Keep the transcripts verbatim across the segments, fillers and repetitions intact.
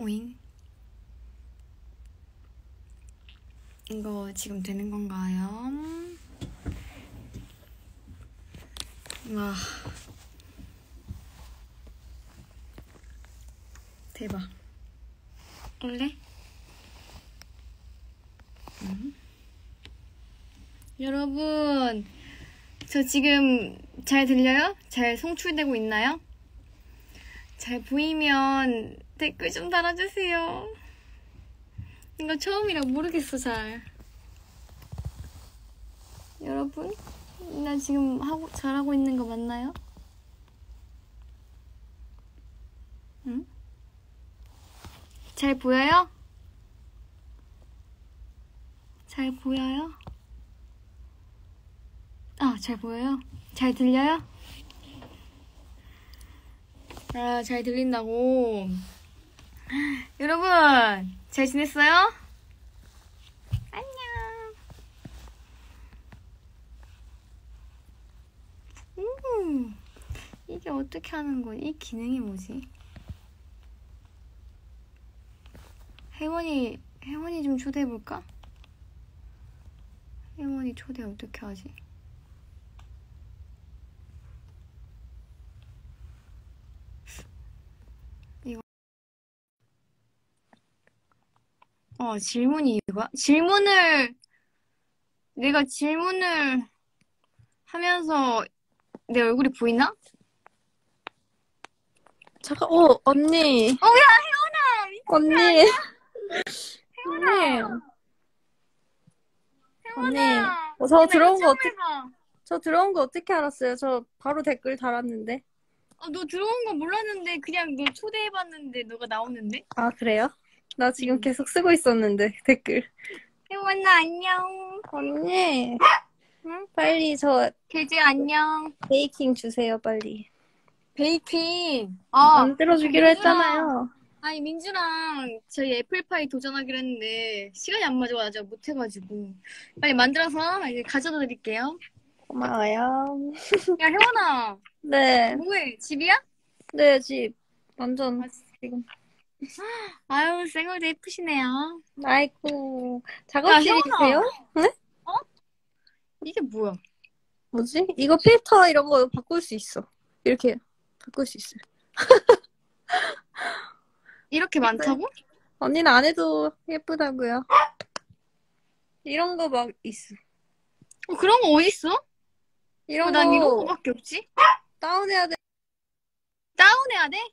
오잉. 이거 지금 되는 건가요? 와. 대박. 올래? 음. 여러분, 저 지금 잘 들려요? 잘 송출되고 있나요? 잘 보이면 댓글 좀 달아주세요. 이거 처음이라 모르겠어, 잘. 여러분, 나 지금 하고, 잘하고 있는 거 맞나요? 응? 잘 보여요? 잘 보여요? 아, 잘 보여요? 잘 들려요? 아, 잘 들린다고. 여러분, 잘 지냈어요? 안녕. 음, 이게 어떻게 하는 거지? 이 기능이 뭐지? 혜원이, 혜원이 좀 초대해볼까? 혜원이 초대 어떻게 하지? 이거. 어, 질문이 이거야? 질문을, 내가 질문을 하면서 내 얼굴이 보이나? 잠깐, 어, 언니. 어, 야, 혜원아! 언니. 혜원아! 언니. 언니. 혜원아! 어, 저 야, 나 들어온 거 이거 어떻게, 처음 해봐. 저 들어온 거 어떻게 알았어요? 저 바로 댓글 달았는데. 어, 너 들어온 거 몰랐는데 그냥 너 초대해봤는데 너가 나오는데? 아, 그래요? 나 지금 응. 계속 쓰고 있었는데, 댓글. 혜원아, 안녕. 언니. 응? 빨리 저 돼지 안녕. 베이킹 주세요, 빨리. 베이킹. 아, 만들어주기로 민주랑, 했잖아요. 아니, 민주랑 저희 애플파이 도전하기로 했는데 시간이 안 맞아가지고 못해가지고 빨리 만들어서 이제 가져다 드릴게요. 고마워요. 야, 혜원아. 네. 뭐해? 집이야? 네, 집. 완전, 아, 지금. 아유, 쌩얼도 예쁘시네요. 아이고. 야, 작업실이세요? 혜원아. 네? 어? 이게 뭐야? 뭐지? 이거 필터 이런 거 바꿀 수 있어. 이렇게 바꿀 수 있어요. 이렇게 많다고? 언니는 안 해도 예쁘다고요. 이런 거 막 있어. 어, 그런 거 어딨어? 어, 이런 난 이런 거 거밖에 없지? 다운해야 돼. 다운해야 돼?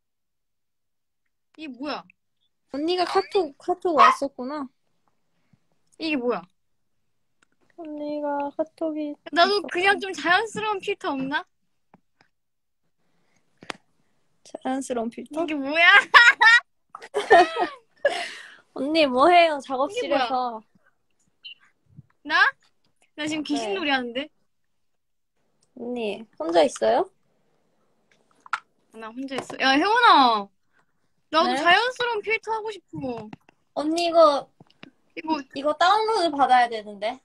이게 뭐야? 언니가 카톡 카톡 왔었구나. 이게 뭐야? 언니가 카톡이 나도 그냥 있었구나. 좀 자연스러운 필터 없나? 자연스러운 필터? 이게 뭐야? 언니 뭐 해요? 이게 뭐야? 작업실에서. 나? 나 지금 귀신 네. 놀이 하는데? 언니 혼자 있어요? 나 혼자 있어. 야, 혜원아. 나도 네? 자연스러운 필터 하고 싶어. 언니 이거 이거 이거 다운로드 받아야 되는데.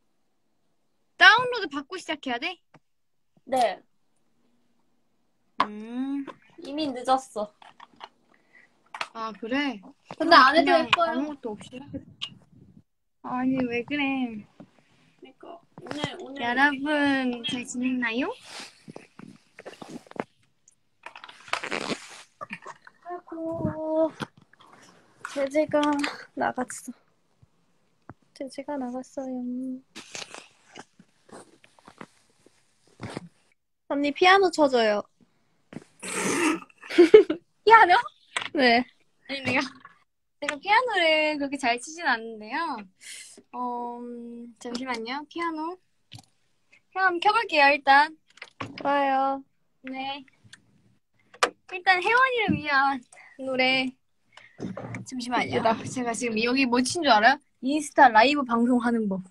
다운로드 받고 시작해야 돼? 네. 음. 이미 늦었어. 아, 그래? 근데 안 해도 그냥 예뻐요. 아무것도 없이. 아니, 왜 그래? 그러니까 오늘 오늘 여러분, 잘 지냈나요? 아이고 제재가 나갔어. 제재가 나갔어요. 언니 피아노 쳐줘요. 피아노? 네. 아니, 내가, 내가 피아노를 그렇게 잘 치진 않는데요. 어, 음, 잠시만요. 피아노. 한번 켜볼게요, 일단. 좋아요. 네. 일단 혜원이를 위한 노래. 잠시만요. 예쁘다. 제가 지금 여기 뭐 친 줄 알아요? 인스타 라이브 방송하는 법.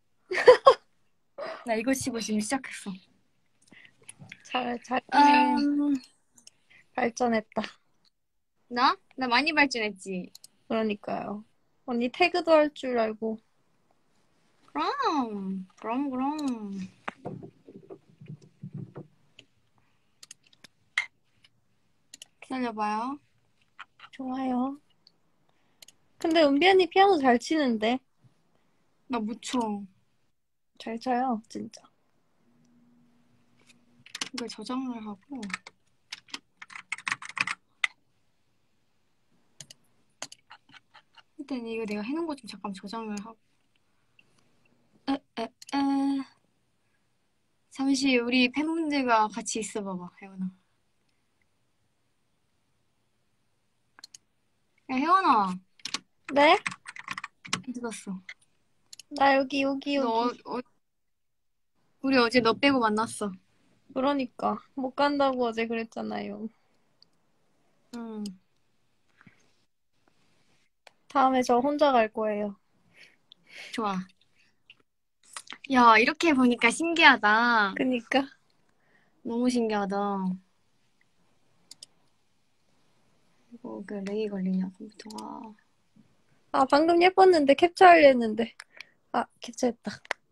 나 이거 치고 지금 시작했어. 잘, 잘, 음, 발전했다. 나? 나 많이 발전했지. 그러니까요. 언니 태그도 할 줄 알고. 그럼, 그럼, 그럼. 기다려봐요. 좋아요. 근데 은비 언니 피아노 잘 치는데. 나 못 쳐. 잘 쳐요, 진짜. 이걸 저장을 하고. 일단 이거 내가 해놓은 거 좀 잠깐 저장을 하고. 에, 에, 에. 잠시 우리 팬분들과 같이 있어 봐봐, 혜원아. 야, 혜원아. 네? 어디 갔어? 나 여기, 여기, 너, 여기. 어, 어, 우리 어제 너 빼고 만났어. 그러니까. 못 간다고 어제 그랬잖아요. 응. 다음에 저 혼자 갈 거예요. 좋아. 야, 이렇게 보니까 신기하다. 그니까. 너무 신기하다. 이거 그 렉이 걸리냐, 컴퓨터가. 아, 방금 예뻤는데 캡처하려 했는데. 아, 캡처했다.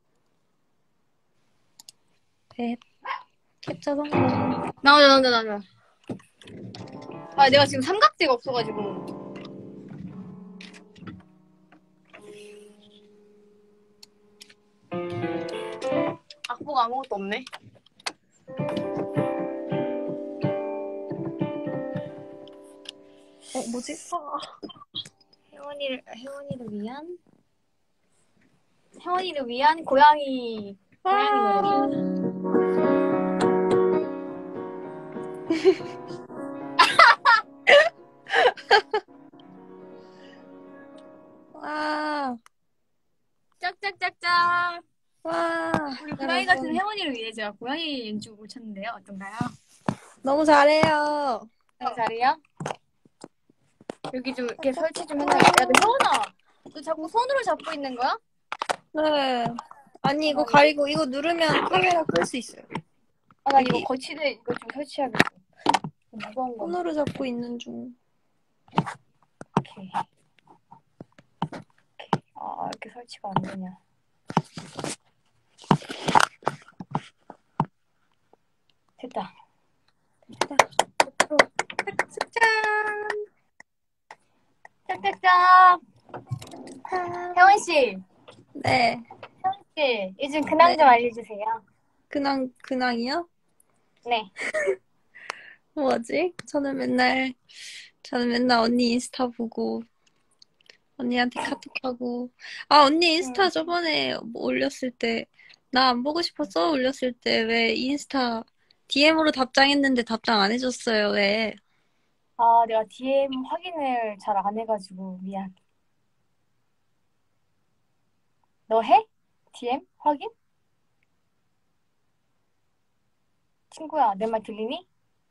네. 캡처 성공. 나오자, 나오자, 나오자. 아, 내가 지금 삼각대가 없어가지고. 악보가 아무것도 없네. 어, 뭐지? 아, 혜원이를, 혜원이를 위한? 혜원이를 위한 고양이, 고양이 노래. 와, 짝짝짝짝. 와. 우리 고양이 같은 여러분. 혜원이를 위해 제가 고양이 연주곡을 쳤는데요. 어떤가요? 너무 잘해요. 네, 자리야? 여기 좀 이렇게 설치 좀 해놔야겠다. 야, 너 혜원아! 너 자꾸 손으로 잡고 있는 거야? 네. 아니, 이거 아, 가리고, 이거 누르면 카메라 끌 수 있어요. 아, 나 이거 여기. 거치대 이거 좀 설치해야겠어. 무거운 거. 손으로 잡고 있는 중. 오케이. 아, 이렇게 설치가 안 되냐. 됐다. 됐다. 짠! 짝짝짝! 혜원씨! 네. 혜원씨, 요즘 근황 네. 좀 알려주세요. 근황, 근황이요? 네. 뭐지? 저는 맨날, 저는 맨날 언니 인스타 보고, 언니한테 카톡하고. 아, 언니 인스타 음. 저번에 뭐 올렸을 때, 나 안 보고 싶었어? 올렸을 때 왜 인스타 디엠으로 답장했는데 답장 안 해줬어요, 왜? 아, 내가 디엠 확인을 잘 안 해가지고 미안. 너 해? 디엠 확인? 친구야, 내 말 들리니?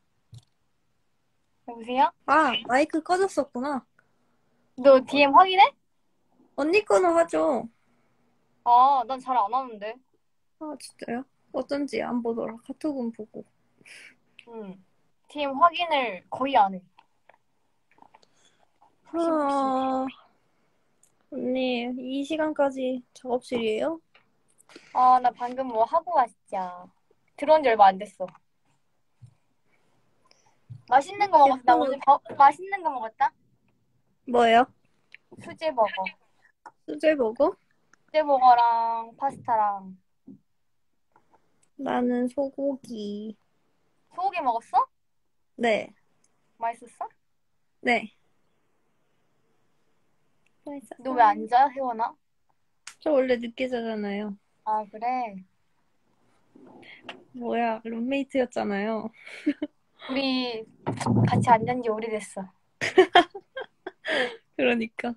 여보세요? 아, 마이크 꺼졌었구나. 너 디엠 확인해? 언니 거는 하죠. 아, 난 잘 안 하는데. 아, 진짜요? 어쩐지 안 보더라. 카톡은 보고. 응. 디엠 확인을 거의 안 해. 혹시 혹시. 아, 언니, 이 시간까지 작업실이에요? 아, 나 방금 뭐 하고 왔자. 들어온 지 얼마 안 됐어. 맛있는 거 먹었어. 나 오늘 버, 맛있는 거 먹었다. 뭐예요? 수제버거. 수제버거? 수제버거랑 파스타랑. 나는 소고기. 소고기 먹었어? 네, 맛있었어? 네. 맛있었어요. 너 왜 안 자, 혜원아? 저 원래 늦게 자잖아요. 아, 그래. 뭐야, 룸메이트였잖아요. 우리 같이 안 잔 지 오래됐어. 그러니까.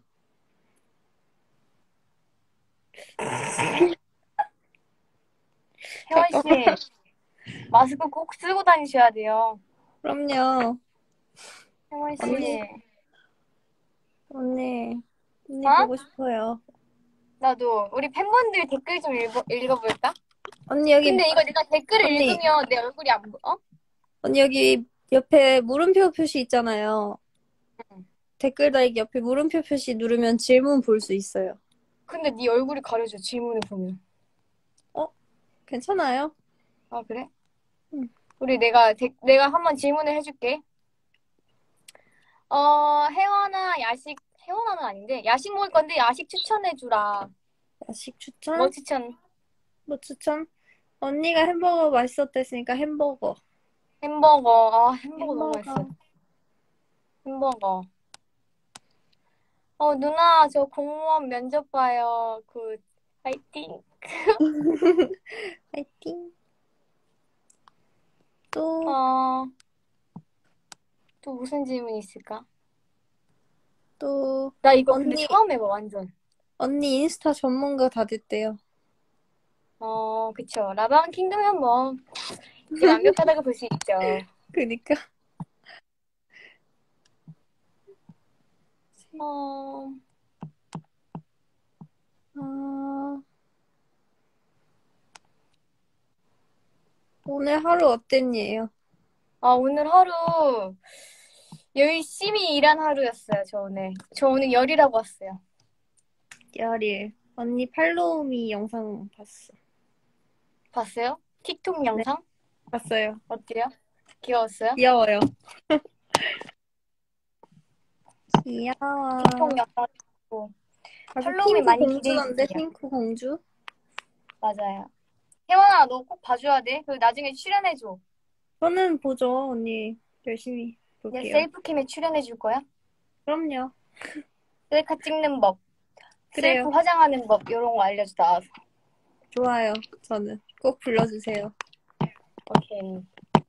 혜원 씨, 마스크 꼭 쓰고 다니셔야 돼요. 그럼요. 혜원 씨. 언니. 언니, 언니 어? 보고 싶어요. 나도 우리 팬분들 댓글 좀 읽어, 읽어볼까? 언니 여기, 근데 이거 내가 댓글을 언니. 읽으면 내 얼굴이 안 보여? 언니 여기 옆에 물음표 표시 있잖아요. 응. 댓글 달기 옆에 물음표 표시 누르면 질문 볼 수 있어요. 근데 네 얼굴이 가려져, 질문을 보면. 어? 괜찮아요? 아, 그래? 응. 우리 내가, 데, 내가 한번 질문을 해줄게. 어, 혜원아, 야식 혜원아는 아닌데 야식 먹을 건데 야식 추천해주라. 야식 뭐 추천? 추천? 뭐 추천? 언니가 햄버거 맛있었댔으니까 햄버거. 햄버거. 아 햄버거 너무 맛있어. 햄버거. 햄버거. 어 누나 저 공무원 면접 봐요. 그 파이팅. 파이팅. 또, 어 또 무슨 질문이 있을까? 또, 나 이거 근데 언니, 처음 해봐 완전. 언니 인스타 전문가 다 됐대요. 어 그쵸. 라방 킹덤은 뭐 이제 완벽하다고 볼 수 있죠. 그니까. 어 아, 오늘 하루 어땠니에요? 아, 오늘 하루 열심히 일한 하루였어요, 저 오늘. 저 오늘 열이라고 왔어요. 열일. 언니 팔로우미 영상 봤어. 봤어요? 틱톡 네, 영상? 봤어요. 어때요? 귀여웠어요? 귀여워요. 귀여워. 틱톡 영상 보고 아주 팔로우미 핑크 많이 공주던데, 기대해주세요. 핑크 공주? 맞아요. 혜원아, 너 꼭 봐줘야 돼. 그리고 나중에 출연해줘. 저는 보죠, 언니. 열심히 얘 볼게요. 셀프캠에 출연해줄 거야? 그럼요. 셀카 찍는 법, 셀프 그래요. 화장하는 법, 이런 거 알려줘, 나와서. 좋아요. 저는. 꼭 불러주세요. 오케이.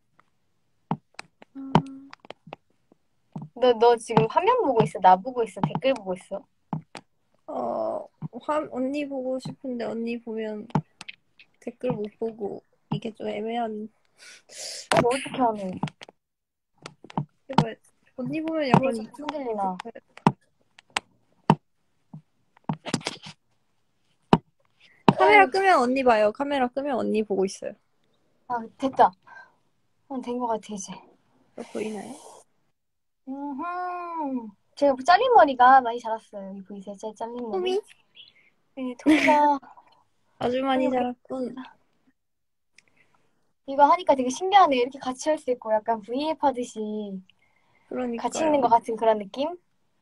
음, 너, 너 지금 화면 보고 있어? 나 보고 있어? 댓글 보고 있어? 어, 화, 언니 보고 싶은데 언니 보면 댓글 못 보고 이게 좀 애매한. 이거 어떻게 하면? 이거 언니 보면 약간 계속 이쪽 흔들리나? 카메라 끄면 언니 봐요. 카메라 끄면 언니 보고 있어요. 아, 됐다. 어, 된 것 같아, 이제. 이거 보이나요? 음, 제가 잘린 머리가 많이 자랐어요. 여기 보이세요? 제 잘린 머리. 토미? 네, 토미가 아주 많이 토미가 자랐군. 이거 하니까 되게 신기하네. 이렇게 같이 할 수 있고 약간 브이앱 하듯이 같이 있는 것 그러니까요. 같은 그런 느낌?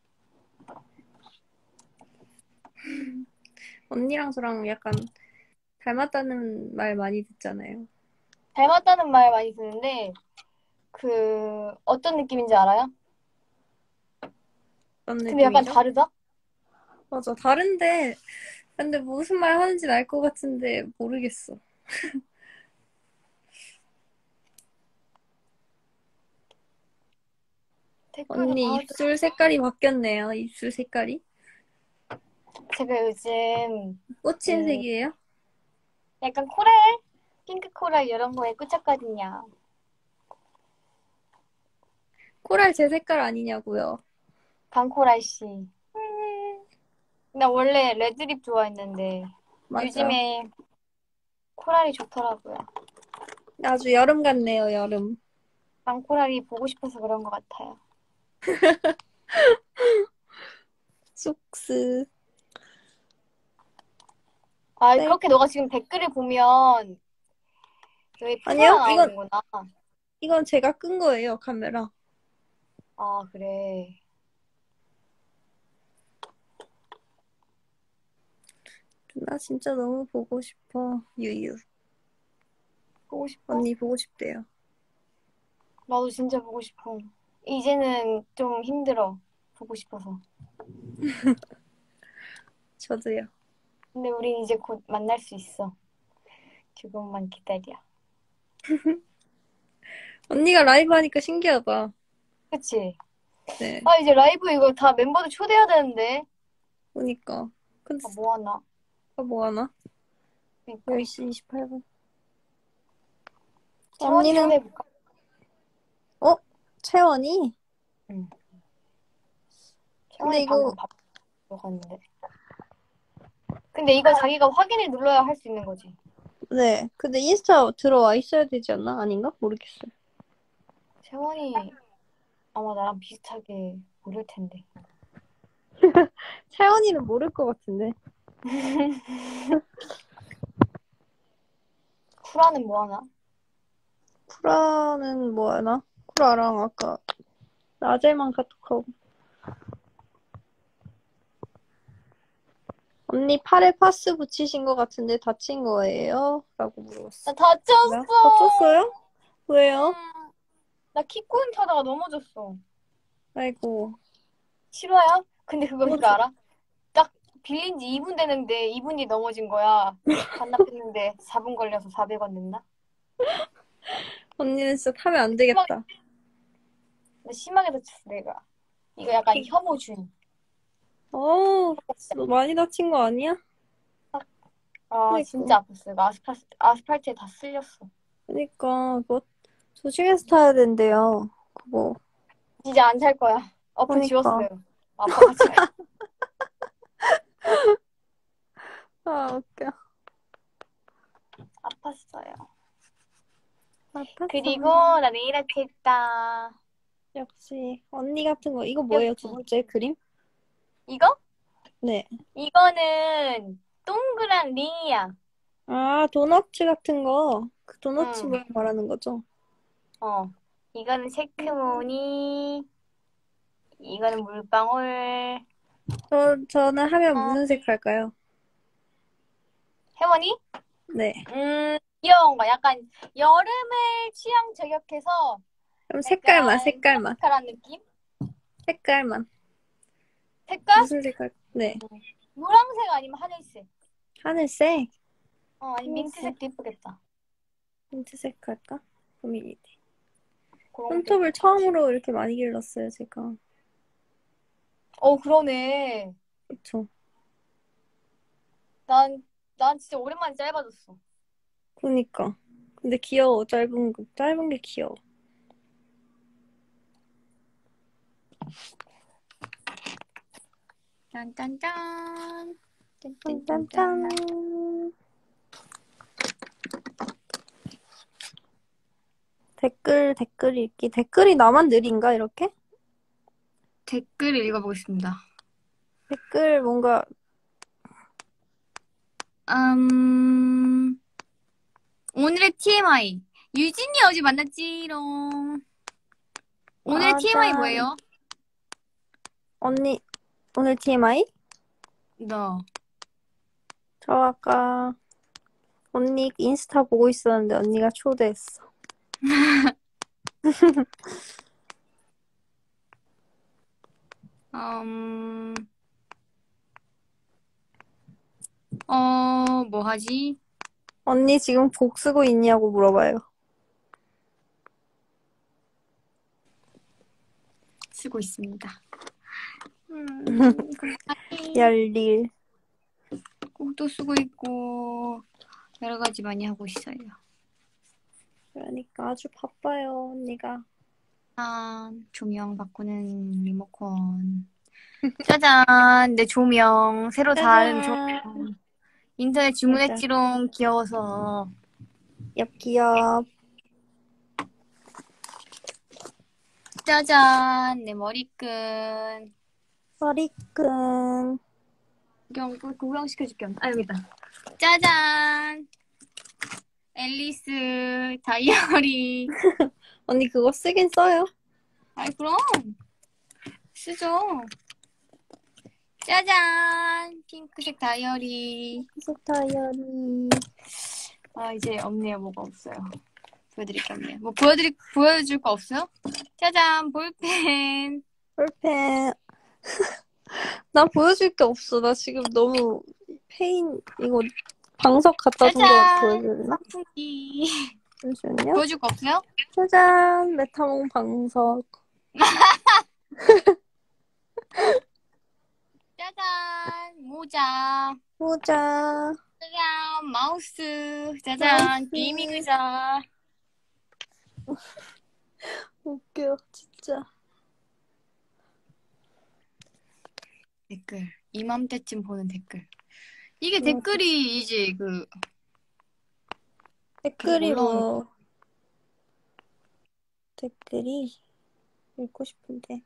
언니랑 저랑 약간 닮았다는 말 많이 듣잖아요. 닮았다는 말 많이 듣는데 그 어떤 느낌인지 알아요? 어떤 근데 약간 느낌이죠? 다르다? 맞아. 다른데, 근데 무슨 말 하는지는 알 것 같은데 모르겠어. 댓글을 언니 봐도 입술 색깔이 바뀌었네요. 입술 색깔이. 제가 요즘 꽂힌 음, 색이에요? 약간 코랄, 핑크 코랄 이런 거에 꽂혔거든요. 코랄 제 색깔 아니냐고요. 강코랄 씨. 나 원래 레드립 좋아했는데 맞아. 요즘에 코랄이 좋더라고요. 아주 여름 같네요, 여름. 강코랄이 보고 싶어서 그런 것 같아요. 쑥스. 아, 네. 그렇게 너가 지금 댓글을 보면 너의 프사가 아니요? 이건, 나오는구나. 이건 제가 끈 거예요, 카메라. 아, 그래. 나 진짜 너무 보고 싶어. 유유. 보고 싶어? 언니 보고 싶대요. 나도 진짜 보고 싶어. 이제는 좀 힘들어. 보고 싶어서. 저도요. 근데 우린 이제 곧 만날 수 있어. 조금만 기다려. 언니가 라이브 하니까 신기하다. 그치? 네. 아, 이제 라이브 이거 다 멤버들 초대해야 되는데. 보니까. 근데, 아, 뭐 하나? 아, 뭐 하나? 그니까. 열 시 이십팔 분. 채원이 언니는, 초대해볼까? 어? 채원이? 응. 근데 채원이 이거, 방금 밥 먹었는데. 근데 이거 자기가 확인을 눌러야 할 수 있는 거지. 네. 근데 인스타 들어와 있어야 되지 않나? 아닌가? 모르겠어요. 채원이 아마 나랑 비슷하게 모를 텐데. 채원이는 모를 것 같은데. 쿠라는 뭐 하나? 쿠라는 뭐 하나? 쿠라랑 아까 낮에만 카톡하고. 언니 팔에 파스 붙이신 것 같은데 다친 거예요? 라고 나 물어봤어. 뭐야? 다쳤어. 다쳤어요? 왜요? 음, 나 킥보드 타다가 넘어졌어. 아이고. 싫어요? 근데 그거 어, 그거 저- 알아? 딱 빌린 지 이 분 되는데 이 분이 넘어진 거야. 반납했는데 사 분 걸려서 사백 원 냈나? 언니는 진짜 타면 안 심하게, 되겠다. 심하게 다쳤어, 내가. 이거 약간 혐오주의. 어, 너 많이 다친 거 아니야? 아, 그니까. 진짜 아팠어. 이거 아스팔, 아스팔트에 다 쓸렸어. 그니까, 그거 조심해서 타야 된대요. 그거. 진짜 안 살 거야. 엎어 그니까. 지웠어요. 아파가지고. 아, 웃겨. 아팠어요. 그리고 아팠어. 나 네일 아트 했다. 역시. 언니 같은 거. 이거 뭐예요? 두 귀엽지? 번째 그림? 이거? 네. 이거는 동그란 링이야. 아, 도너츠 같은 거. 그 도너츠 응. 모양 말하는 거죠? 어. 이거는 체크무늬. 이거는 물방울. 저, 저는 하면 어, 무슨 색 할까요? 혜원이? 네. 음, 귀여운 거. 약간 여름을 취향 저격해서 그럼 색깔만, 약간 색깔만. 트로피칼한 느낌? 색깔만. 색깔? 무슨 색깔? 네. 노란색 아니면 하늘색. 하늘색? 어, 아니 하늘색. 민트색도 예쁘겠다. 민트색 할까? 고민이 돼. 그런 것도 손톱을 예쁠 것 같아. 처음으로 이렇게 많이 길렀어요, 제가. 어, 그러네. 그쵸. 난, 난 진짜 오랜만에 짧아졌어. 그니까. 근데 귀여워. 짧은, 거- 짧은 게 귀여워. 짠짠짠. 짠짠짠짠. 짠짠짠. 댓글, 댓글 읽기. 댓글이 나만 느린가, 이렇게? 댓글 읽어보겠습니다. 댓글 뭔가, 음, 오늘의 티엠아이. 유진이 어제 만났지롱. 오늘의 아, 티엠아이 짠. 뭐예요? 언니, 오늘 티엠아이? 너. 저 아까 언니 인스타 보고 있었는데 언니가 초대했어. 음, 어, 뭐 하지? 언니 지금 곡 쓰고 있냐고 물어봐요. 쓰고 있습니다. 음, 열일. 곡도 쓰고 있고, 여러 가지 많이 하고 있어요. 그러니까 아주 바빠요, 언니가. 아, 조명 바꾸는 리모컨. 짜잔, 내 조명. 새로 산 짜잔. 조명. 인터넷 짜잔. 주문했지롱. 귀여워서. 엽기엽. 짜잔, 내 머리끈. 머리끈. 구경, 구경시켜줄게. 아, 여기다. 짜잔. 앨리스 다이어리. 언니 그거 쓰긴 써요? 아이, 그럼. 쓰죠. 짜잔. 핑크색 다이어리. 색 다이어리. 아, 이제 없네요. 뭐가 없어요. 보여드릴 게 없네요. 뭐 보여드릴, 보여줄 거 없어요? 짜잔. 볼펜. 볼펜. 나 보여줄 게 없어. 나 지금 너무 페인, 이거 방석 갖다 준 거 짜잔. 보여줄래? 선풍기. 잠시만요. 보여줄 거 없어요? 짜잔. 메타몽 방석. 짜잔. 모자. 모자. 짜잔. 마우스. 짜잔. 마우스. 게이밍 의자. 웃겨, 진짜. 댓글. 이맘때쯤 보는 댓글. 이게 어, 댓글이 이제 그 계속 댓글이 올라오는. 뭐, 댓글이 읽고 싶은데.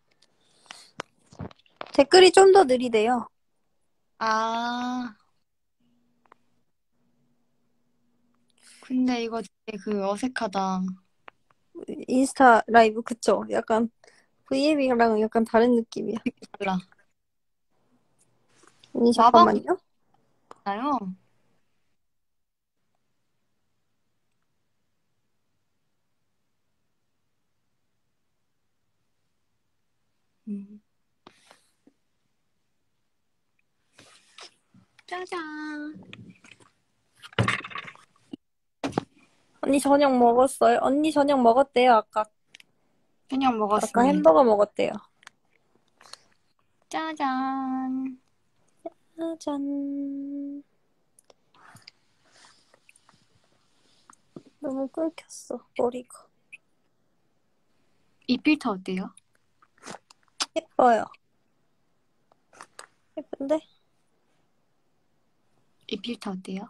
댓글이 좀 더 느리대요. 아. 근데 이거 되게 그 어색하다. 인스타 라이브, 그쵸? 약간 브이앱이랑 약간 다른 느낌이야. 달라. 언니, 마법 잠깐만요. 나요? 음. 짜잔. 언니 저녁 먹었어요? 언니 저녁 먹었대요, 아까. 저녁 아까 먹었습니다. 햄버거 먹었대요. 짜잔. 짜잔. 너무 끊겼어, 머리가. 이 필터 어때요? 예뻐요. 예쁜데? 이 필터 어때요?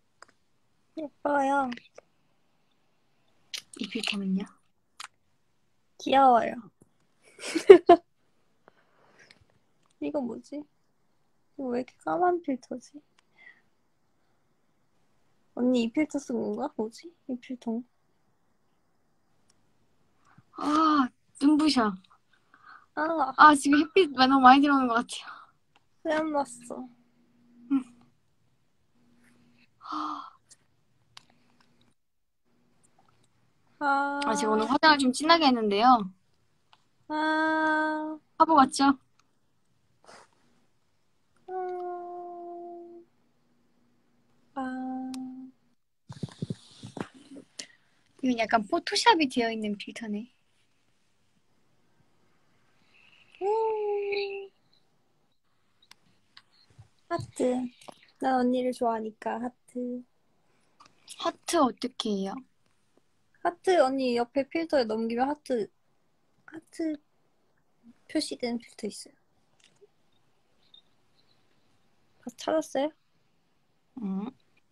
예뻐요. 이 필터는요? 귀여워요. 이거 뭐지? 이거 왜 이렇게 까만 필터지? 언니 이 필터 쓴 건가? 뭐지? 이 필터. 아, 눈부셔. 아, 아, 지금 햇빛 너무 많이 들어오는 것 같아요. 쌤 났어. 아, 제가 오늘 아, 화장을 좀 진하게 했는데요. 아, 화보 같죠? 음, 아. 이건 약간 포토샵이 되어 있는 필터네. 음. 하트. 난 언니를 좋아하니까 하트. 하트 어떻게 해요? 하트 언니 옆에 필터에 넘기면 하트 하트 표시된 필터 있어요. 다 찾았어요? 응.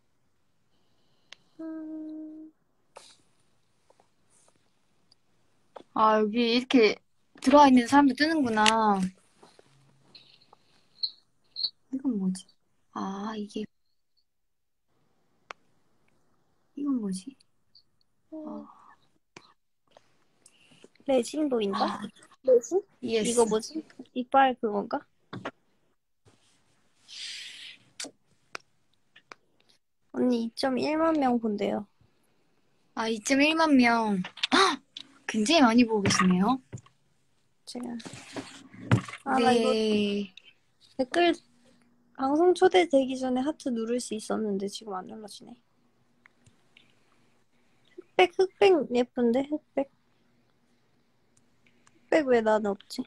음, 아, 여기 이렇게 들어와 있는 사람도 뜨는구나. 이건 뭐지? 아, 이게, 이건 뭐지? 음, 아, 레진 보인다? 아, 레진? 이거 이해했어. 뭐지? 이빨 그건가? 언니 이 점 일만 명 본대요. 아, 이 점 일만 명. 헉! 굉장히 많이 보고 계시네요. 제가 아 나 이거 네. 댓글 방송 초대되기 전에 하트 누를 수 있었는데 지금 안 눌러지네. 흑백 흑백 예쁜데 흑백 흑백 왜 나는 없지?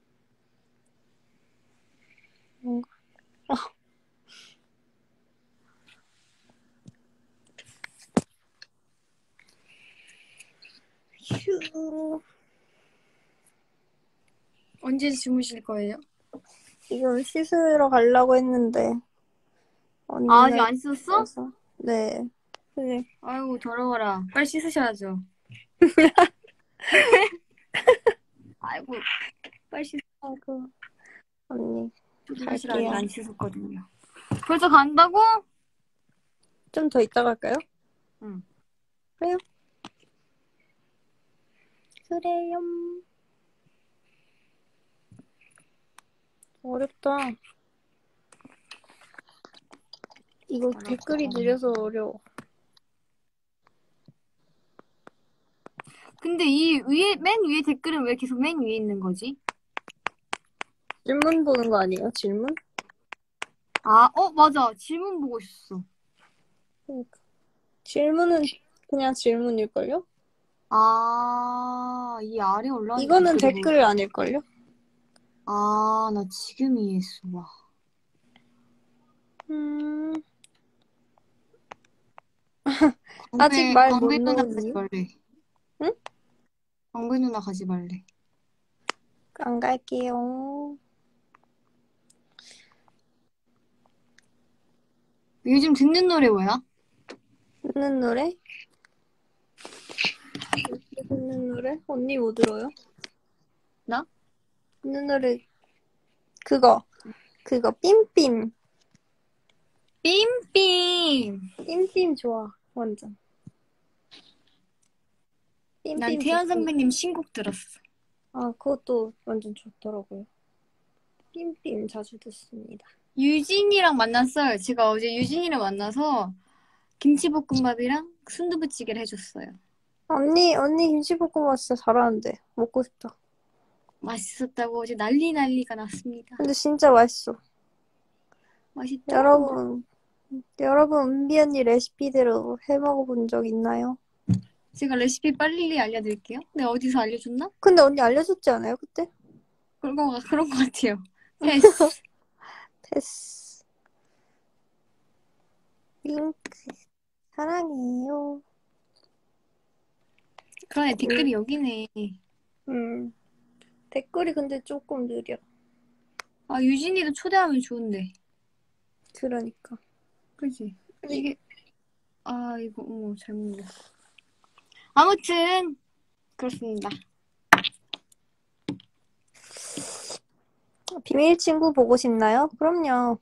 뭔가 어, 휴 언제 주무실 거예요? 지금 씻으러 가려고 했는데 아, 아직 언니가 안 씻었어? 있어서 네. 네. 아이고, 더러워라. 빨리 씻으셔야죠. 아이고, 빨리 씻, 아이고 언니 저도 사실 아직 갈게요. 안 씻었거든요. 벌써 간다고? 좀 더 이따 갈까요? 응. 그래요. 그래요. 어렵다. 이거 댓글이 어렵다. 느려서 어려워. 근데 이 위에, 맨 위에 댓글은 왜 계속 맨 위에 있는 거지? 질문 보는 거 아니에요? 질문? 아, 어, 맞아. 질문 보고 있었어. 그러니까. 질문은 그냥 질문일걸요? 아, 이 아래 올라오는 이거는 댓글이 뭐, 댓글 아닐걸요? 아, 나 지금 이해했어. 와. 음, 아직 광배, 말 못 광배 누나 놓은 가지 이유? 말래. 응? 광배 누나 가지 말래. 안 갈게요. 요즘 듣는 노래 뭐야? 듣는 노래? 듣는 노래? 언니 뭐 들어요? 나? 듣는 노래 그거 그거 삠삠 빔빔! 삠삠 좋아 완전 난 삠삠 태연 좋고 선배님 신곡 들었어. 아 그것도 완전 좋더라고요. 삠삠 자주 듣습니다. 유진이랑 만났어요. 제가 어제 유진이를 만나서 김치볶음밥이랑 순두부찌개를 해줬어요. 언니, 언니 김치볶음밥 진짜 잘하는데. 먹고 싶다. 맛있었다고 어제 난리 난리가 났습니다. 근데 진짜 맛있어. 맛있죠? 여러분, 여러분, 은비 언니 레시피대로 해 먹어본 적 있나요? 제가 레시피 빨리 알려드릴게요. 내가 어디서 알려줬나? 근데 언니 알려줬지 않아요, 그때? 그런 거, 그런 거 같아요. 패스. 패스. 윙크. 사랑해요. 그러네, 댓글이 여기네. 음. 댓글이 근데 조금 느려. 아, 유진이도 초대하면 좋은데. 그러니까. 그지? 이게, 아, 이거, 어머, 잘못 눌렀어. 아무튼, 그렇습니다. 비밀 친구 보고 싶나요? 그럼요.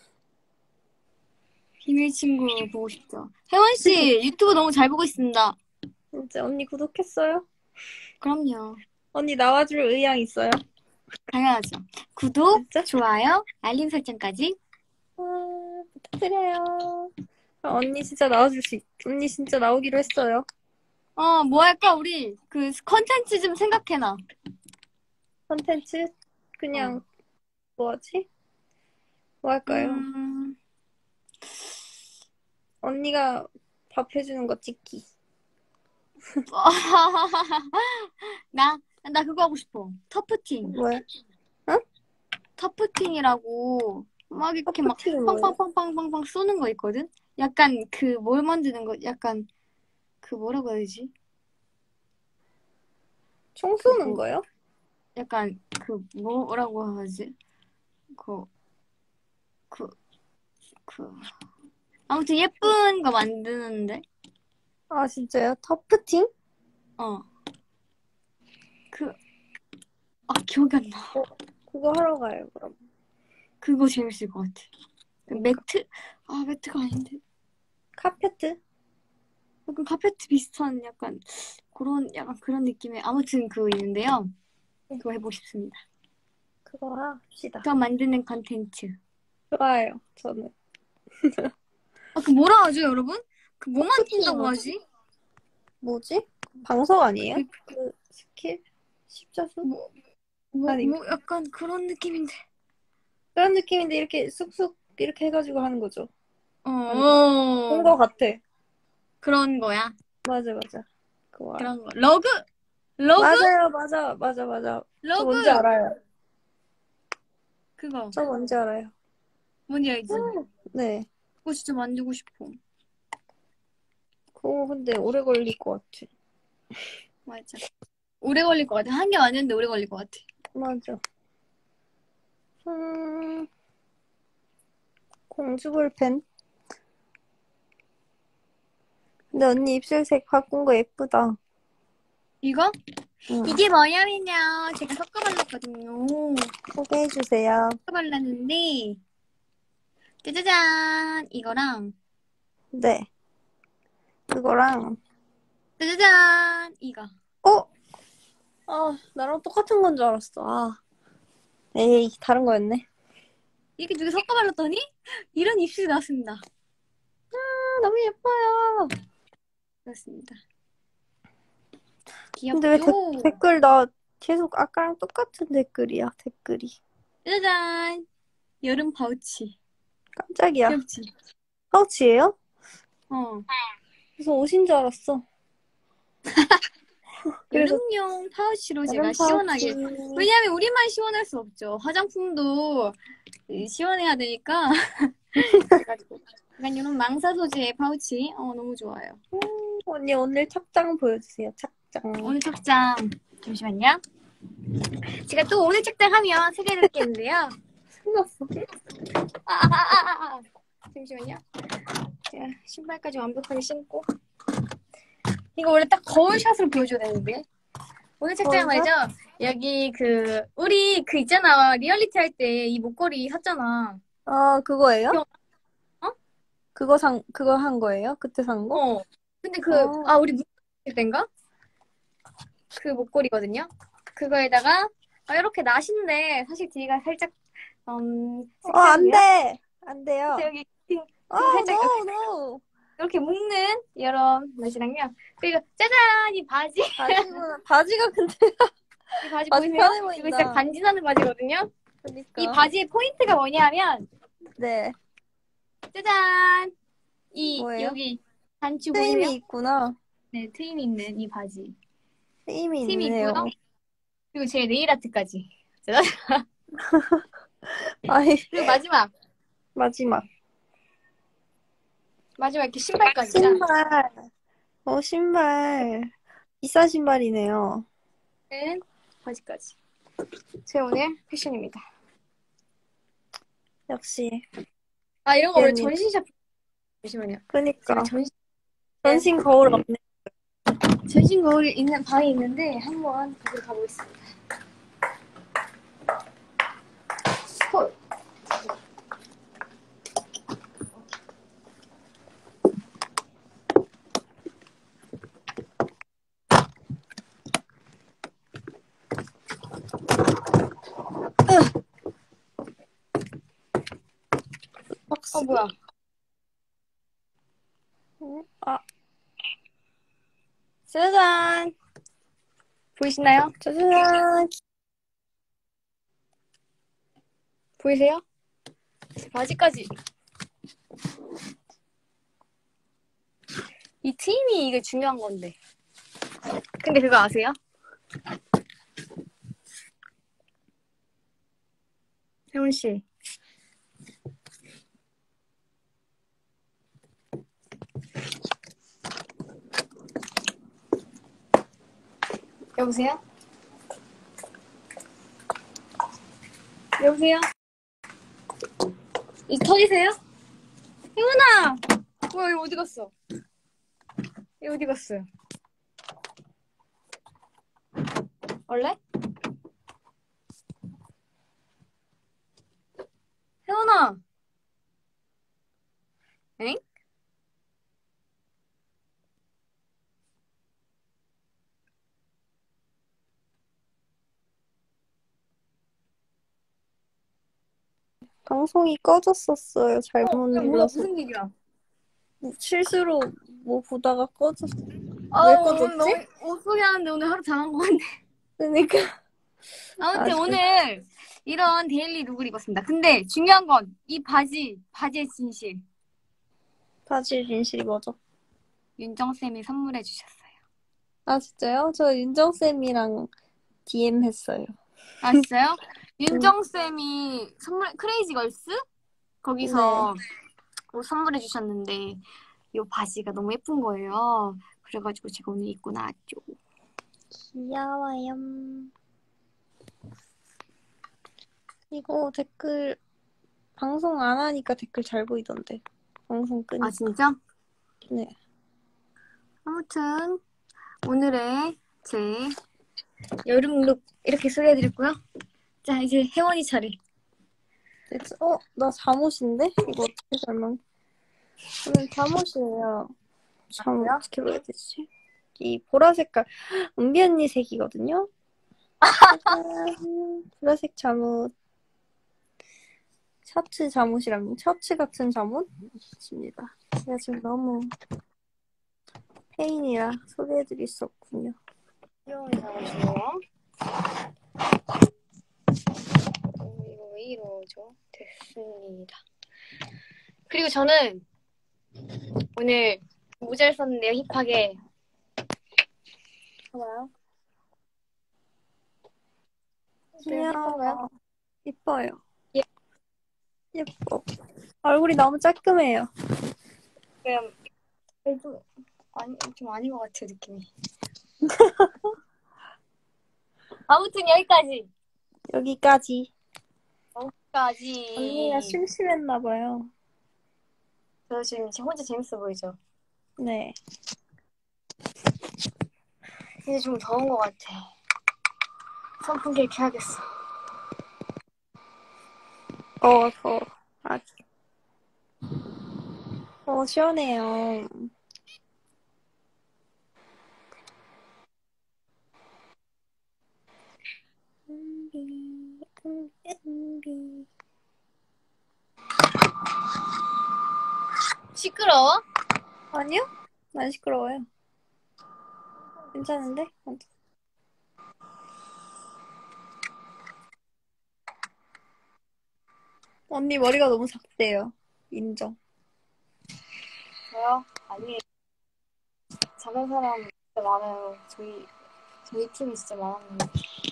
비밀 친구 보고 싶죠. 혜원씨, 유튜브 너무 잘 보고 있습니다. 진짜 언니 구독했어요? 그럼요. 언니 나와줄 의향 있어요? 당연하죠. 구독, 진짜? 좋아요, 알림 설정까지. 아, 부탁드려요. 아, 언니 진짜 나와줄 수, 있... 언니 진짜 나오기로 했어요. 어, 뭐 할까? 우리 그 컨텐츠 좀 생각해놔. 컨텐츠? 그냥 어. 뭐하지? 뭐 할까요? 음... 언니가 밥 해주는 거 찍기. 나, 나 그거 하고 싶어. 터프팅. 뭐야? 응? 터프팅이라고 막 이렇게 막 터프팅은 뭐예요? 빵빵빵빵빵빵 쏘는 거 있거든? 약간 그 뭘 만드는 거 약간 그 뭐라고 해야 되지? 총 그 쏘는 뭐 거요? 약간 그 뭐라고 하지? 그 그 그 아무튼 예쁜 거 만드는데 아, 진짜요? 터프팅? 어 그 아 기억이 안 나. 어, 그거 하러 가요, 그럼. 그거 재밌을 것 같아. 그 매트 아 매트가 아닌데 카페트? 약간 카페트 비슷한 약간 그런 약간 그런 느낌의 아무튼 그거 있는데요. 그거 해보고 싶습니다. 그거 합시다. 그거 만드는 컨텐츠. 좋아요, 저는. 아, 그 뭐라 하죠, 여러분? 그 뭐 터프팅이 만든다고 뭐지? 하지? 뭐지? 방석 아니에요? 그, 그 스킬? 십자수? 뭐, 뭐, 아니, 뭐, 약간 그런 느낌인데. 그런 느낌인데 이렇게 쑥쑥 이렇게 해가지고 하는 거죠. 어, 아니, 그런 거 같아. 그런 거야. 맞아, 맞아. 그거 알아. 그런 거. 러그? 러그? 맞아요, 맞아, 맞아, 맞아. 저 뭔지 러그! 알아요. 그거. 저 뭔지 알아요. 뭔지 알지? 네. 그거 진짜 만들고 싶어. 그거 근데 오래 걸릴 것 같아. 맞아. 오래 걸릴 것 같아. 한 개 만드는데 오래 걸릴 것 같아. 맞아. 음, 공주 볼펜. 근데 언니 입술색 바꾼 거 예쁘다. 이거? 응. 이게 뭐냐면요. 제가 섞어 발랐거든요. 소개해주세요. 섞어 발랐는데, 짜자잔! 이거랑, 네. 그거랑, 짜자잔! 이거. 어? 아, 나랑 똑같은 건 줄 알았어. 아. 에이, 다른 거였네. 이렇게 두 개 섞어 발랐더니, 이런 입술이 나왔습니다. 아, 너무 예뻐요. 그렇습니다. 근데 왜 귀엽죠? 데, 댓글 나 계속 아까랑 똑같은 댓글이야, 댓글이. 짜잔! 여름 파우치. 깜짝이야. 귀엽지? 파우치예요? 어. 그래서 옷인 줄 알았어. 그래서 여름용 파우치로 제가 여름 시원하게. 파우치. 왜냐면 우리만 시원할 수 없죠. 화장품도 시원해야 되니까. 그래가지고. 약간 이런 망사 소재의 파우치. 어, 너무 좋아요. 음, 언니 오늘 착장 보여주세요, 착장. 오늘 착장. 잠시만요. 제가 또 오늘 착장 하면 소개해드릴 게 있는데요. 생겼어. 아, 아, 아, 아, 아. 잠시만요. 제가 신발까지 완벽하게 신고. 이거 원래 딱 거울샷으로 보여줘야 되는데. 오늘 책장 말이죠? 여기 그, 우리 그 있잖아. 리얼리티 할 때 이 목걸이 샀잖아. 아, 그거예요? 기억- 어? 그거 산, 그거 한 거예요? 그때 산 거? 어. 근데 그, 어. 아, 우리 무슨 때인가? 그 목걸이거든요? 그거에다가, 아, 이렇게 나신데, 사실 뒤가 살짝 음, 어, 안 색상이요? 돼! 안 돼요. 여기 등, 어, 등 살짝 no, 이렇게, no. 이렇게 묶는 이런 옷이랑요. 그리고 짜잔! 이 바지. 바지구나. 바지가 근데, 이 바지 바지 보이세요? 편해 이거 진짜 보인다. 간지나는 바지거든요. 이 그니까. 바지의 포인트가 뭐냐면 네. 짜잔! 이 뭐예요? 여기 단추 트임이 보이세요? 있구나. 네, 트임이 있는 이 바지. 트임이 트임이 있고요. 있네요. 그리고 제 네일 아트까지. 짜잔. 아이, 그리고 마지막. 마지막. 마지막 이렇게 신발까지. 짠. 신발. 어, 신발. 비싼 신발이네요. 네, 바지까지. 제 오늘 패션입니다. 역시. 아, 이런 거 원래 예님. 전신샵. 잠시만요. 제가 그니까. 전신, 전신 거울 없네. 전신 거울 있는 방에 있는데 한번 거기 가보겠습니다. 헐. 박스. 어, 뭐야. 아, 짜잔. 보이시나요? 짜잔. 보이세요? 바지까지. 이 팀이 이게 중요한 건데. 근데 그거 아세요? 혜원 씨. 여보세요? 여보세요? 이 터지세요? 혜원아! 뭐야, 이거 어디 갔어? 이거 어디 갔어요? 원래? 혜원아! 엥? 방송이 꺼졌었어요. 잘못 어, 야, 뭐야, 눌러서. 무슨 일이야? 실수로 뭐 보다가 꺼졌어. 왜 아우, 오늘 꺼졌지? 너무 옷소리 하는데 오늘 하루 당한 것 같네. 그러니까. 아무튼 아, 오늘 이런 데일리 룩을 입었습니다. 근데 중요한 건 이 바지, 바지의 진실. 바지 진실이 뭐죠? 윤정쌤이 선물해 주셨어요. 아, 진짜요? 저 윤정쌤이랑 디엠 했어요. 아, 진짜요? 음, 윤정쌤이 선물, 크레이지 걸스? 네. 거기서 옷 선물해 주셨는데 이 바지가 너무 예쁜 거예요. 그래가지고 제가 오늘 입고 나왔죠. 귀여워요. 이거 댓글, 방송 안 하니까 댓글 잘 보이던데. 방송 끄니까. 아, 진짜? 네. 아무튼 오늘의 제 여름 룩 이렇게 소개해드렸고요. 자, 이제 혜원이 차례. 됐어. 어, 나 잠옷인데? 이거 어떻게 설명? 저는 잠옷이에요. 잠, 그래요? 어떻게 봐야 되지? 이 보라 색깔. 은비 언니 색이거든요? 짜잔. 보라색 잠옷. 셔츠 잠옷이랑 셔츠 같은 잠옷입니다. 제가 지금 너무 페인이라 소개해드릴 수 없군요. 혜원이 잡아주세요. 이거 왜 이러죠? 됐습니다. 그리고 저는 오늘 모자를 썼는데요, 힙하게. 봐봐요. 귀여워. 예뻐요. 예. 예뻐. 얼굴이 너무 깔끔해요. 그냥 그래도 아니, 좀 아닌 것 같아요, 느낌이. 아무튼 여기까지. 여기까지. 여기까지. 언니가 심심했나봐요. 저 지금 혼자 재밌어 보이죠? 네. 이제 좀 더운 것 같아. 선풍기를 켜야겠어. 더워, 더워. 아주. 어, 시원해요. 은비, 은비, 은비. 시끄러워? 아니요? 안 시끄러워요. 괜찮은데? 언니 머리가 너무 작대요. 인정. 저요? 아니에요. 작은 사람 진짜 많아요. 저희, 저희 팀이 진짜 많았는데.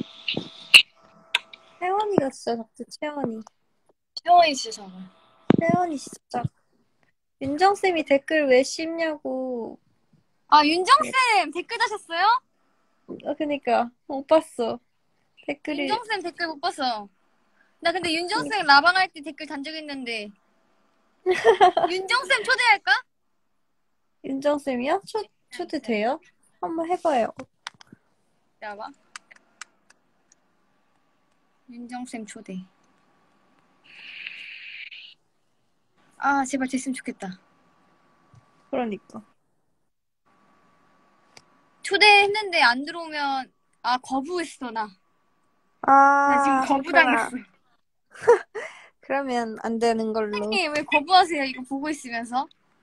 채원이가 진짜 작대, 채원이. 채원이 진짜 작아. 채원이 진짜 작. 윤정쌤이 댓글 왜 씹냐고. 아, 윤정쌤 댓글 다셨어요? 아, 그니까. 못 봤어. 댓글이. 윤정쌤 댓글 못 봤어. 나 근데 윤정쌤 라방할 때 댓글 단 적 있는데. 윤정쌤 초대할까? 윤정쌤이요? 초, 초대 돼요? 한번 해봐요. 야봐. 윤정쌤 초대. 아, 제발 됐으면 좋겠다. 그러니까. 초대했는데 안 들어오면, 아, 거부했어, 나. 나 지금 아, 거부당했어. 그러면 안 되는 걸로. 선생님, 왜 거부하세요? 이거 보고 있으면서.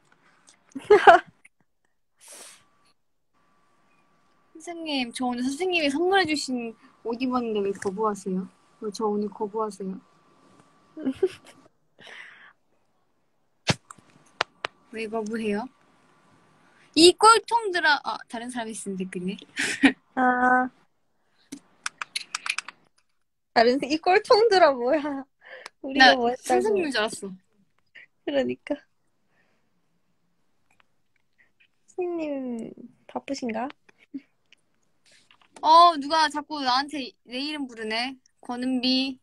선생님, 저 오늘 선생님이 선물해주신 옷 입었는데 왜 거부하세요? 왜 저 오늘 거부하세요? 왜 거부해요? 이 꼴통들아, 아, 다른 사람이 쓴 댓글이네. 아. 다른, 이 꼴통들아, 뭐야. 우리가 나 뭐 했다고. 선생님인 줄 알았어. 그러니까. 선생님, 바쁘신가? 어, 누가 자꾸 나한테 내 이름 부르네. 권은비.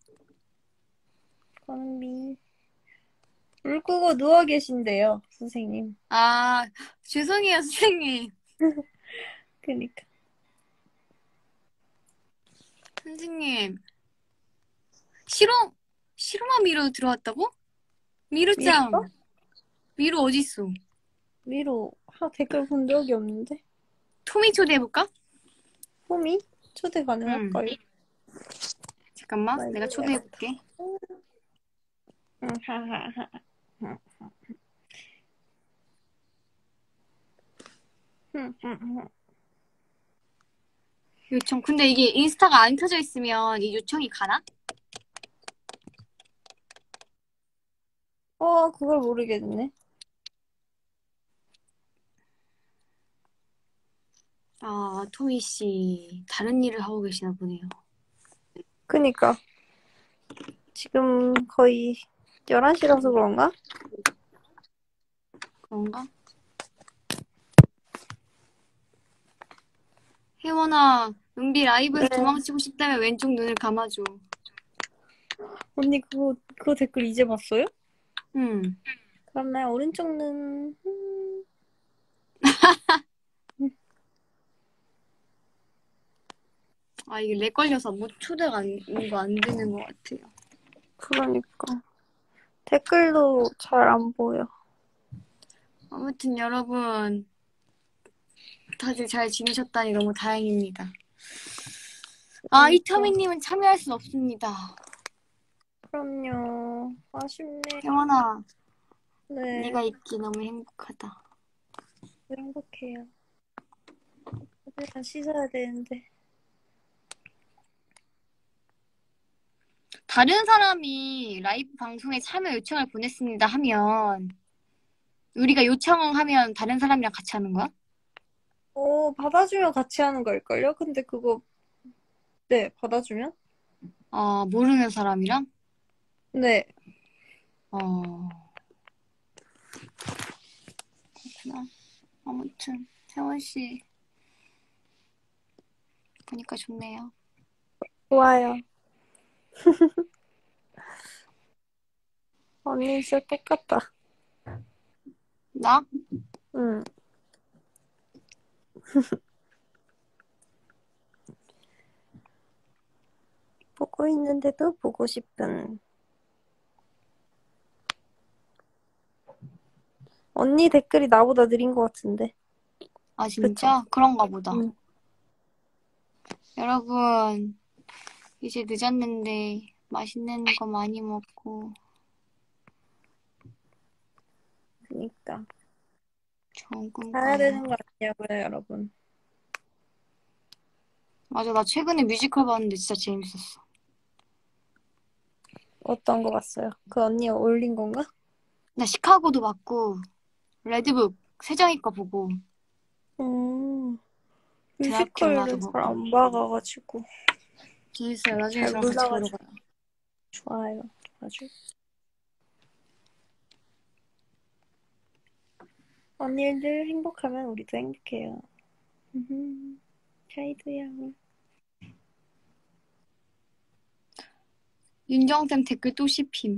권은비. 물 끄고 누워 계신데요, 선생님. 아, 죄송해요, 선생님. 그니까. 선생님. 시로, 시로마 미로 들어왔다고? 미루짱. 미루가? 미루 어딨어? 미루, 하, 댓글 본 적이 없는데. 토미 초대해볼까? 호미? 초대 가능할까요? 잠깐만, 말 내가 초대해볼게. 응, 하하하. 응, 응, 응, 응. 요청. 근데 이게 인스타가 안 켜져 있으면 이 요청이 가나? 어, 그걸 모르겠네. 아, 토미 씨. 다른 일을 하고 계시나 보네요. 그니까. 지금 거의 열한 시라서 그런가? 그런가? 혜원아, 은비 라이브에서 네. 도망치고 싶다면 왼쪽 눈을 감아줘. 언니 그거, 그거 댓글 이제 봤어요? 응. 그러면 오른쪽 눈, 음... 아, 이게 렉 걸려서 뭐 초대가 안, 이거 안 되는 것 같아요. 그러니까. 댓글도 잘 안 보여. 아무튼 여러분, 다들 잘 지내셨다니 너무 다행입니다. 아, 이터미님은 참여할 순 없습니다. 그럼요. 아쉽네. 혜원아, 네. 네가 있기 너무 행복하다. 행복해요. 그냥 씻어야 되는데. 다른 사람이 라이브 방송에 참여 요청을 보냈습니다 하면 우리가 요청하면 다른 사람이랑 같이 하는 거야? 어, 받아주면 같이 하는 걸걸요? 근데 그거, 네, 받아주면? 아, 모르는 사람이랑? 네. 어, 그렇구나. 아무튼 혜원씨 보니까 좋네요. 좋아요. 언니 진짜 똑같다. 나? 응. 보고 있는데도 보고 싶은. 언니 댓글이 나보다 느린 것 같은데. 아, 진짜? 그쵸? 그런가 보다. 응. 여러분, 이제 늦었는데 맛있는 거 많이 먹고 그니까. 좋은 가야 꿈꿔요. 되는 거 아니냐고요, 여러분. 맞아, 나 최근에 뮤지컬 봤는데 진짜 재밌었어. 어떤 거 봤어요? 그 언니 올린 건가? 나 시카고도 봤고, 레드북, 세정이 거 보고, 음, 드라큘라도 뮤지컬은 잘 보고. 안 봐가지고 재밌어요. 나중에 잘 저랑 같이 보러 몰라가지고 가요. 좋아요. 아주 언니들 행복하면 우리도 행복해요. 음, 저희도요. 윤정쌤 댓글 또 씹힘.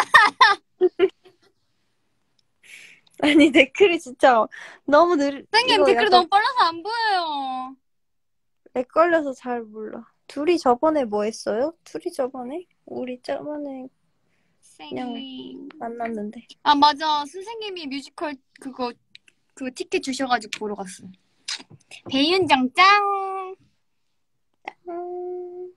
아니 댓글이 진짜 너무 느 선생님 이거 댓글이 약간 너무 빨라서 안 보여요. 렉 걸려서 잘 몰라. 둘이 저번에 뭐 했어요? 둘이 저번에? 우리 저번에 그냥 선생님. 만났는데. 아, 맞아. 선생님이 뮤지컬 그거, 그 티켓 주셔가지고 보러 갔어. 배윤정 짱! 음,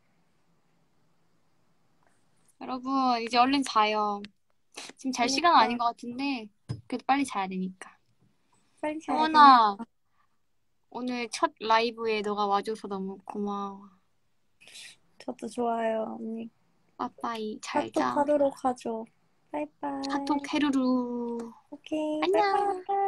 여러분, 이제 얼른 자요. 지금 잘 시간 아닌 그러니까 것 같은데, 그래도 빨리 자야 되니까. 빨리 자야 되니까. 성원아, 오늘 첫 라이브에 너가 와줘서 너무 고마워. 저도 좋아요, 언니. 빠빠이, 잘 카톡 자. 하도록 하죠. 바이바이. 카톡 해루루. 오케이, 안녕. 바이바이.